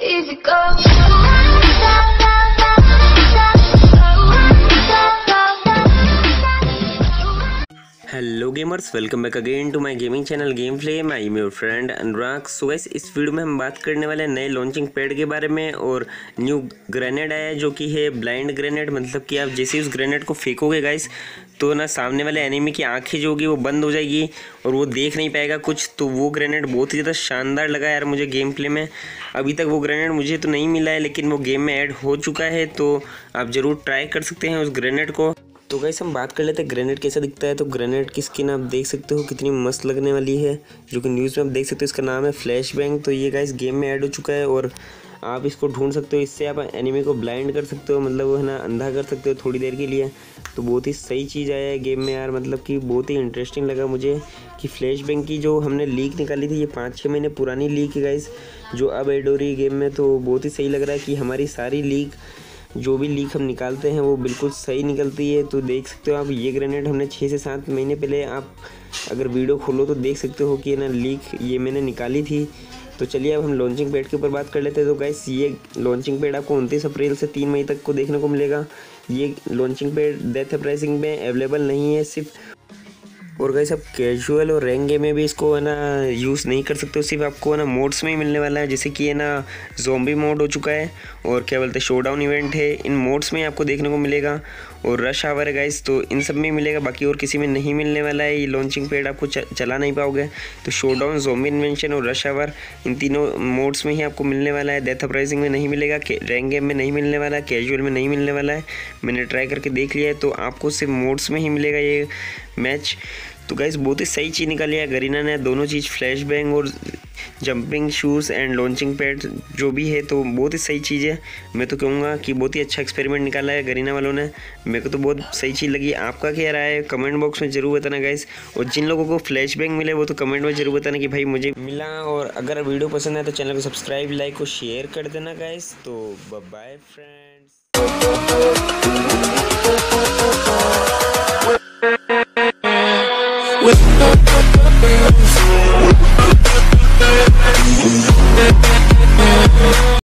Easy go. Hello gamers, welcome back again to my gaming channel game play. मैं your friend Anurag. So guys, इस video में हम बात करने वाले हैं नए लॉन्चिंग पैड के बारे में। और न्यू ग्रेनेड आया है जो कि है ब्लाइंड ग्रेनेड। मतलब कि आप जैसे उस ग्रेनेड को फेंकोगे गाइस तो ना सामने वाले एनिमी की आंखें जो होगी वो बंद हो जाएगी और वो देख नहीं पाएगा कुछ। तो वो ग्रेनेड बहुत ही ज़्यादा शानदार लगा यार मुझे गेम प्ले में। अभी तक वो ग्रेनेड मुझे तो नहीं मिला है, लेकिन वो गेम में ऐड हो चुका है, तो आप ज़रूर ट्राई कर सकते हैं उस ग्रेनेड को। तो गाइस हम बात कर लेते हैं ग्रेनेड कैसा दिखता है। तो ग्रेनेड की स्किन आप देख सकते हो कितनी मस्त लगने वाली है, जो कि न्यूज़ में आप देख सकते हो। इसका नाम है फ्लैश बैंग। तो ये गाइस गेम में ऐड हो चुका है और आप इसको ढूंढ सकते हो। इससे आप एनिमी को ब्लाइंड कर सकते हो, मतलब वो है ना अंधा कर सकते हो थोड़ी देर के लिए। तो बहुत ही सही चीज़ आया है गेम में यार। मतलब कि बहुत ही इंटरेस्टिंग लगा मुझे कि फ्लैश बैंग की जो हमने लीक निकाली थी, ये 5-6 महीने पुरानी लीक है गाइस, जो अब ऐड हो रही है गेम में। तो बहुत ही सही लग रहा है कि हमारी सारी लीक, जो भी लीक हम निकालते हैं वो बिल्कुल सही निकलती है। तो देख सकते हो आप, ये ग्रेनेड हमने 6 से 7 महीने पहले, आप अगर वीडियो खोलो तो देख सकते हो कि ना लीक ये मैंने निकाली थी। तो चलिए अब हम लॉन्चिंग पैड के ऊपर बात कर लेते हैं। तो गाइस ये लॉन्चिंग पैड आपको 29 अप्रैल से 3 मई तक को देखने को मिलेगा। ये लॉन्चिंग पैड डेथ प्राइसिंग में अवेलेबल नहीं है सिर्फ। और गाइस आप कैजुअल और रैंक गेम में भी इसको है ना यूज़ नहीं कर सकते हो, सिर्फ आपको है ना मोड्स में ही मिलने वाला है। जैसे कि है ना ज़ॉम्बी मोड हो चुका है और क्या बोलते हैं शोडाउन इवेंट है, इन मोड्स में आपको देखने को मिलेगा। और रश आवर है गाइस, तो इन सब में मिलेगा, बाकी और किसी में नहीं मिलने वाला है। ये लॉन्चिंग पैड आपको चला नहीं पाओगे। तो शोडाउन, ज़ॉम्बी इन्वेंशन और रश आवर, इन तीनों मोड्स में ही आपको मिलने वाला है। डेथ अपराइजिंग में नहीं मिलेगा, रैंक गेम में नहीं मिलने वाला है, कैजुअल में नहीं मिलने वाला है। मैंने ट्राई करके देख लिया है, तो आपको सिर्फ मोड्स में ही मिलेगा ये मैच। तो गाइस बहुत ही सही चीज़ निकाली है गरीना ने, दोनों चीज़ फ्लैश बैंग और jumping shoes and launching pad जो भी है, तो बहुत ही सही चीज़ है। मैं तो कहूँगा कि बहुत ही अच्छा एक्सपेरिमेंट निकाला है गरीना वालों ने। मेरे को तो बहुत सही चीज़ लगी। आपका क्या राय है कमेंट बॉक्स में ज़रूर बताना गाइस। और जिन लोगों को फ्लैश बैंग मिले वो तो कमेंट में ज़रूर बताना कि भाई मुझे मिला। और अगर वीडियो पसंद है तो चैनल को सब्सक्राइब, लाइक और शेयर कर देना गाइस। तो बाय फ्रेंड्स।